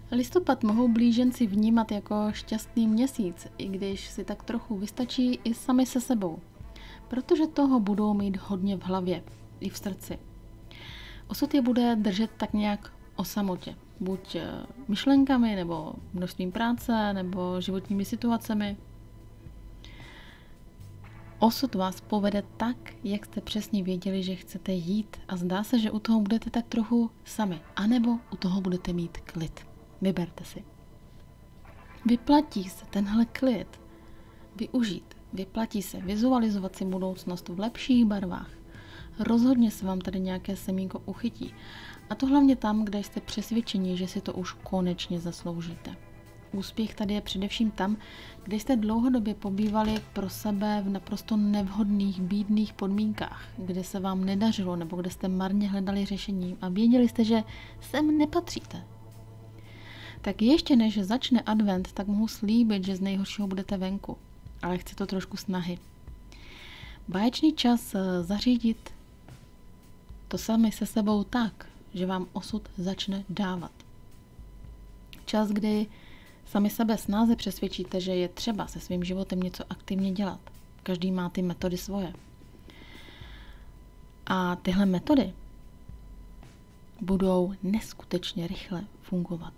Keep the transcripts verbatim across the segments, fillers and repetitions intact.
Listopad mohou blíženci vnímat jako šťastný měsíc, i když si tak trochu vystačí i sami se sebou, protože toho budou mít hodně v hlavě i v srdci. Osud je bude držet tak nějak o samotě, buď myšlenkami, nebo množstvím práce, nebo životními situacemi. Osud vás povede tak, jak jste přesně věděli, že chcete jít a zdá se, že u toho budete tak trochu sami, anebo u toho budete mít klid. Vyberte si. Vyplatí se tenhle klid využít. Vyplatí se vizualizovat si budoucnost v lepších barvách. Rozhodně se vám tady nějaké semínko uchytí. A to hlavně tam, kde jste přesvědčeni, že si to už konečně zasloužíte. Úspěch tady je především tam, kde jste dlouhodobě pobývali pro sebe v naprosto nevhodných, bídných podmínkách, kde se vám nedařilo nebo kde jste marně hledali řešení a věděli jste, že sem nepatříte. Tak ještě než začne advent, tak mohu slíbit, že z nejhoršího budete venku, ale chce to trošku snahy. Báječný čas zařídit to sami se sebou tak, že vám osud začne dávat. Čas, kdy sami sebe snáze přesvědčíte, že je třeba se svým životem něco aktivně dělat. Každý má ty metody svoje. A tyhle metody budou neskutečně rychle fungovat.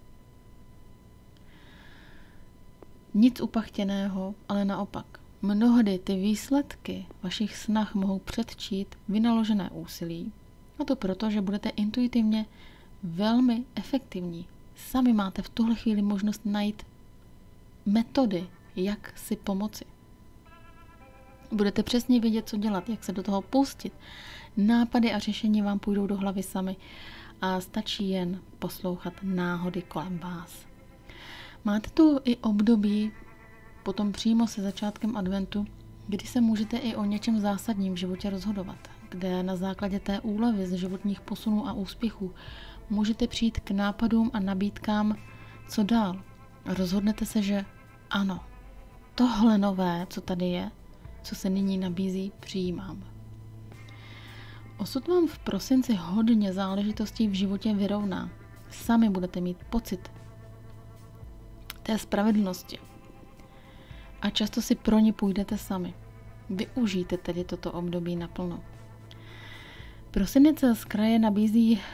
Nic upachtěného, ale naopak. Mnohdy ty výsledky vašich snah mohou předčít vynaložené úsilí, a to proto, že budete intuitivně velmi efektivní. Sami máte v tuhle chvíli možnost najít metody, jak si pomoci. Budete přesně vědět, co dělat, jak se do toho pustit. Nápady a řešení vám půjdou do hlavy sami a stačí jen poslouchat náhody kolem vás. Máte tu i období, potom přímo se začátkem adventu, kdy se můžete i o něčem zásadním v životě rozhodovat, kde na základě té úlevy z životních posunů a úspěchů můžete přijít k nápadům a nabídkám, co dál. Rozhodnete se, že ano, tohle nové, co tady je, co se nyní nabízí, přijímám. Osud vám v prosinci hodně záležitostí v životě vyrovná. Sami budete mít pocit té spravedlnosti. A často si pro ně půjdete sami. Využijte tedy toto období naplno. Prosinec z kraje nabízí e,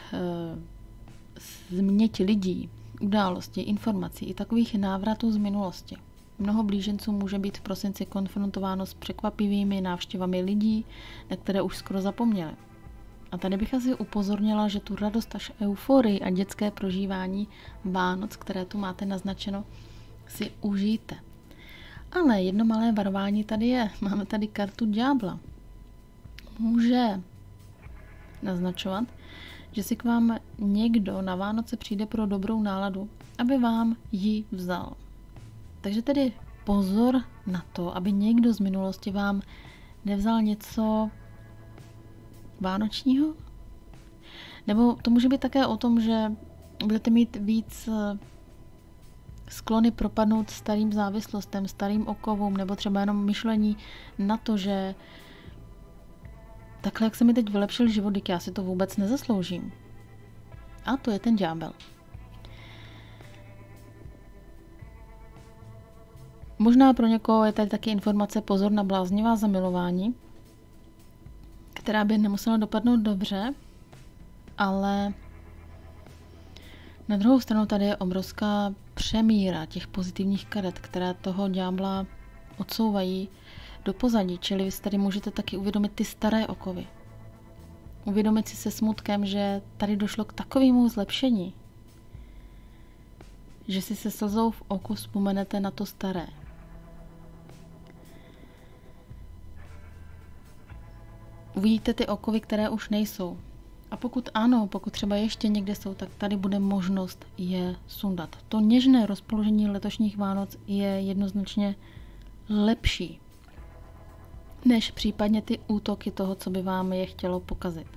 změť lidí, události, informací i takových návratů z minulosti. Mnoho blíženců může být v prosinci konfrontováno s překvapivými návštěvami lidí, na které už skoro zapomněli. A tady bych asi upozornila, že tu radost až euforii a dětské prožívání Vánoc, které tu máte naznačeno, si užijte. Ale jedno malé varování tady je. Máme tady kartu ďábla. Může naznačovat, že si k vám někdo na Vánoce přijde pro dobrou náladu, aby vám ji vzal. Takže tedy pozor na to, aby někdo z minulosti vám nevzal něco vánočního. Nebo to může být také o tom, že budete mít víc sklony propadnout starým závislostem, starým okovům, nebo třeba jenom myšlení na to, že takhle, jak se mi teď vylepšil život, tak já si to vůbec nezasloužím. A to je ten ďábel. Možná pro někoho je tady taky informace pozor na bláznivá zamilování, která by nemusela dopadnout dobře, ale na druhou stranu tady je obrovská přemíra těch pozitivních karet, které toho ďábla odsouvají do pozadí, čili vy si tady můžete taky uvědomit ty staré okovy. Uvědomit si se smutkem, že tady došlo k takovému zlepšení, že si se slzou v oku vzpomenete na to staré. Uvidíte ty okovy, které už nejsou. A pokud ano, pokud třeba ještě někde jsou, tak tady bude možnost je sundat. To něžné rozpoložení letošních Vánoc je jednoznačně lepší než případně ty útoky toho, co by vám je chtělo pokazit.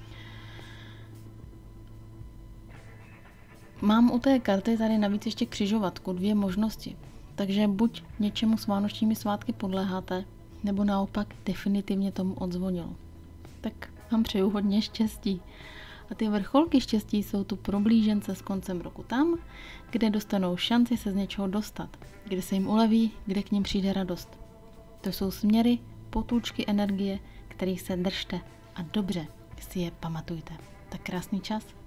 Mám u té karty tady navíc ještě křižovatku, dvě možnosti. Takže buď něčemu s vánočními svátky podléháte, nebo naopak definitivně tomu odzvonilo. Tak vám přeju hodně štěstí A ty vrcholky štěstí jsou tu pro blížence s koncem roku tam, kde dostanou šanci se z něčeho dostat, kde se jim uleví, kde k nim přijde radost. To jsou směry, potůčky energie, kterých se držte a dobře si je pamatujte. Tak krásný čas.